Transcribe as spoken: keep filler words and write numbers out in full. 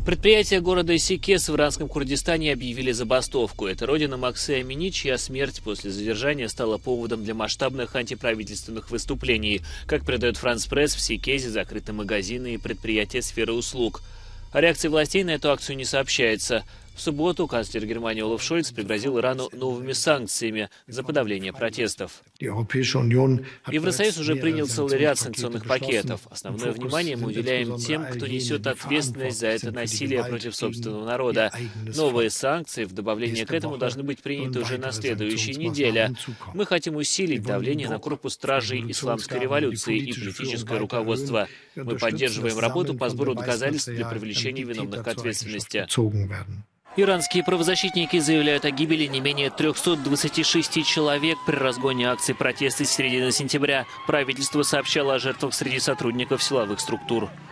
Предприятия города Сикес в иранском Курдистане объявили забастовку. Это родина Максы Амини, чья смерть после задержания стала поводом для масштабных антиправительственных выступлений. Как передает Франс Пресс, в Сикезе закрыты магазины и предприятия сферы услуг. О реакции властей на эту акцию не сообщается. В субботу канцлер Германии Олаф Шольц пригрозил Ирану новыми санкциями за подавление протестов. Евросоюз уже принял целый ряд санкционных пакетов. Основное внимание мы уделяем тем, кто несет ответственность за это насилие против собственного народа. Новые санкции в добавление к этому должны быть приняты уже на следующей неделе. Мы хотим усилить давление на корпус стражей исламской революции и политическое руководство. Мы поддерживаем работу по сбору доказательств для привлечения виновных к ответственности. Иранские правозащитники заявляют о гибели не менее трёхсот двадцати шести человек при разгоне акций протеста с середины сентября. Правительство сообщало о жертвах среди сотрудников силовых структур.